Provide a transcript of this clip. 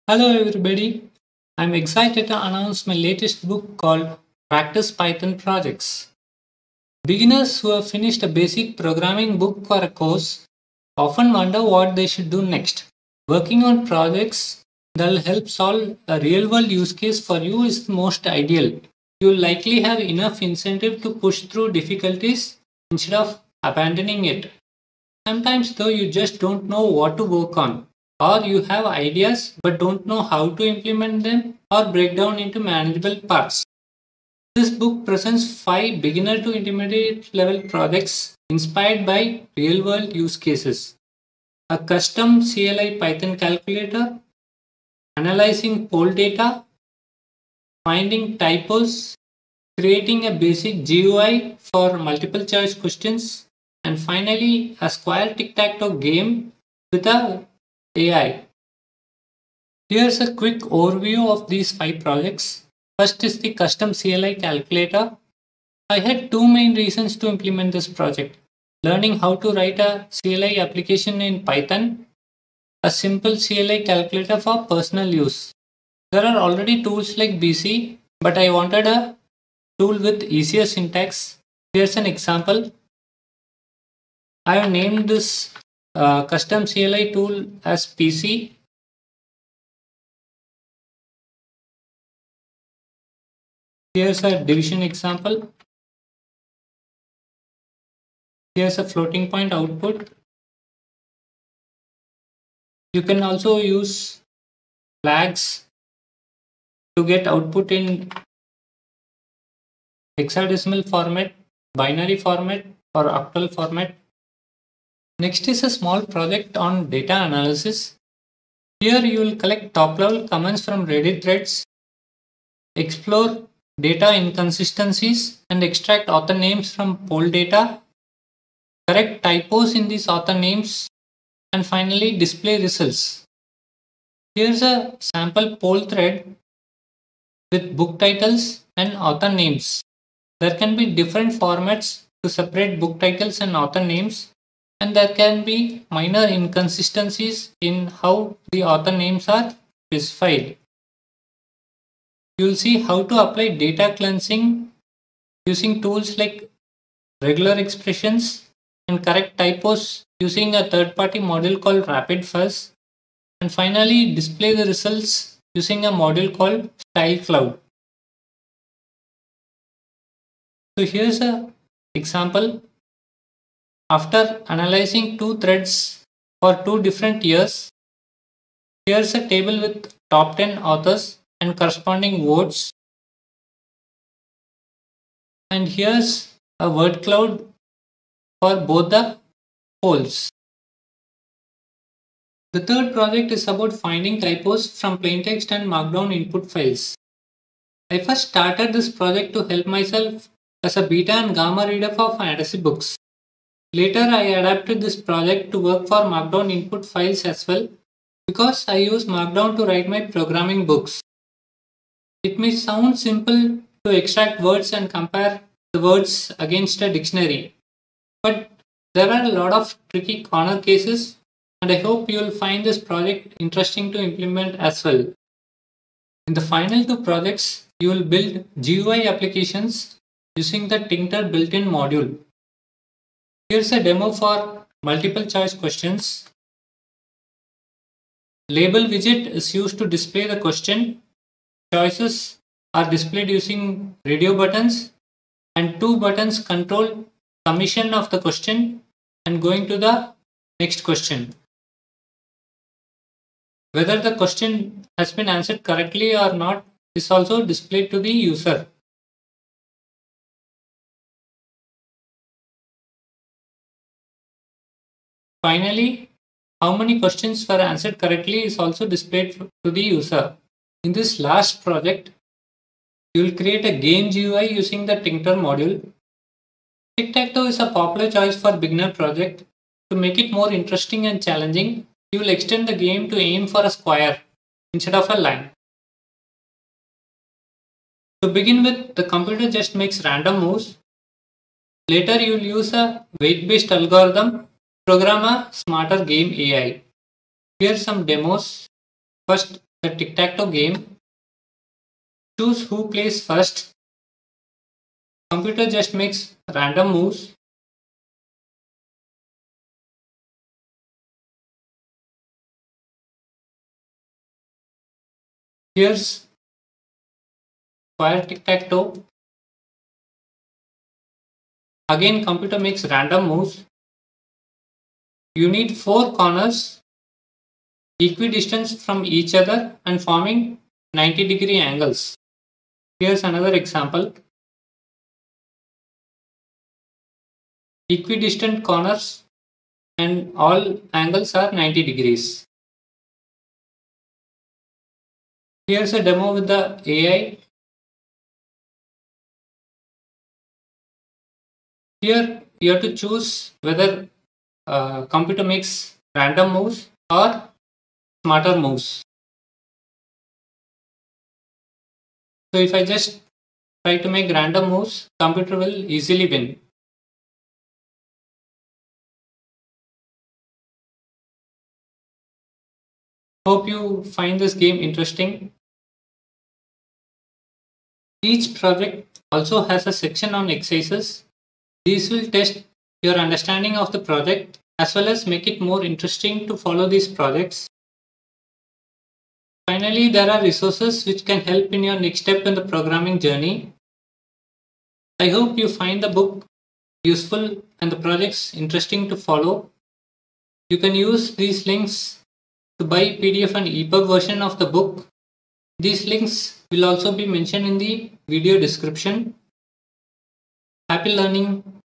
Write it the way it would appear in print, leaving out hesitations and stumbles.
Hello everybody. I'm excited to announce my latest book called Practice Python Projects. Beginners who have finished a basic programming book or a course often wonder what they should do next. Working on projects that will help solve a real world use case for you is the most ideal. You'll likely have enough incentive to push through difficulties instead of abandoning it. Sometimes, though, you just don't know what to work on, or you have ideas but don't know how to implement them or break down into manageable parts. This book presents 5 beginner to intermediate level projects inspired by real world use cases. A custom CLI Python calculator, analyzing poll data, finding typos, creating a basic GUI for multiple choice questions, and finally a square tic-tac-toe game with a AI. Here's a quick overview of these 5 projects. First is the custom CLI calculator. I had two main reasons to implement this project. Learning how to write a CLI application in Python, a simple CLI calculator for personal use. There are already tools like BC, but I wanted a tool with easier syntax. Here's an example. I have named this custom CLI tool as PC. Here's a division example. Here's a floating point output. You can also use flags to get output in hexadecimal format, binary format, or octal format. Next is a small project on data analysis. Here you will collect top level comments from Reddit threads, explore data inconsistencies, and extract author names from poll data, correct typos in these author names, and finally display results. Here's a sample poll thread with book titles and author names. There can be different formats to separate book titles and author names, and there can be minor inconsistencies in how the author names are specified. You'll see how to apply data cleansing using tools like regular expressions and correct typos using a third-party module called RapidFuzz, and finally display the results using a module called StyleCloud. So here's an example. After analyzing two threads for two different years, here's a table with top 10 authors and corresponding votes. And here's a word cloud for both the polls. The third project is about finding typos from plaintext and markdown input files. I first started this project to help myself as a beta and gamma reader for fantasy books. Later, I adapted this project to work for markdown input files as well because I use markdown to write my programming books. It may sound simple to extract words and compare the words against a dictionary, but there are a lot of tricky corner cases, and I hope you will find this project interesting to implement as well. In the final two projects, you will build GUI applications using the Tincter built-in module. Here's a demo for multiple choice questions. Label widget is used to display the question. Choices are displayed using radio buttons, and two buttons control submission of the question and going to the next question. Whether the question has been answered correctly or not is also displayed to the user. Finally, how many questions were answered correctly is also displayed to the user. In this last project, you will create a game GUI using the Tincter module. Tic-tac-toe is a popular choice for beginner project. To make it more interesting and challenging, you will extend the game to aim for a square instead of a line. To begin with, the computer just makes random moves. Later, you will use a weight-based algorithm to program a smarter game AI. Here are some demos. First, the tic-tac-toe game. Choose who plays first. Computer just makes random moves. Here's square tic-tac-toe. Again, computer makes random moves. You need 4 corners equidistant from each other and forming 90-degree angles. Here's another example. Equidistant corners and all angles are 90 degrees. Here's a demo with the AI. Here you have to choose whether computer makes random moves or smarter moves. So if I just try to make random moves, computer will easily win. Hope you find this game interesting. Each project also has a section on exercises. These will test your understanding of the project as well as make it more interesting to follow these projects. Finally, there are resources which can help in your next step in the programming journey. I hope you find the book useful and the projects interesting to follow. You can use these links to buy PDF and EPUB version of the book. These links will also be mentioned in the video description. Happy learning!